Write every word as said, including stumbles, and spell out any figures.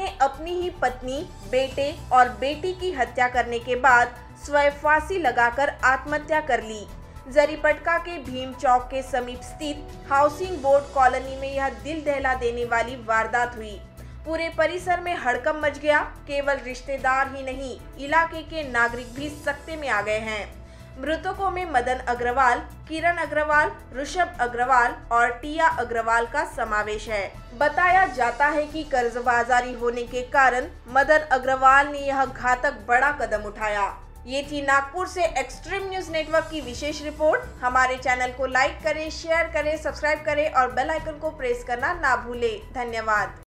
अपनी ही पत्नी, बेटे और बेटी की हत्या करने के बाद स्वयं फांसी लगाकर आत्महत्या कर ली। जरीपटका के भीम चौक के समीप स्थित हाउसिंग बोर्ड कॉलोनी में यह दिल दहला देने वाली वारदात हुई। पूरे परिसर में हड़कंप मच गया। केवल रिश्तेदार ही नहीं, इलाके के नागरिक भी सकते में आ गए हैं। मृतकों में मदन अग्रवाल, किरण अग्रवाल, ऋषभ अग्रवाल और टिया अग्रवाल का समावेश है। बताया जाता है कि कर्जबाजारी होने के कारण मदन अग्रवाल ने यह घातक बड़ा कदम उठाया। ये थी नागपुर से एक्सट्रीम न्यूज नेटवर्क की विशेष रिपोर्ट। हमारे चैनल को लाइक करें, शेयर करें, सब्सक्राइब करें और बेल आइकन को प्रेस करना ना भूलें। धन्यवाद।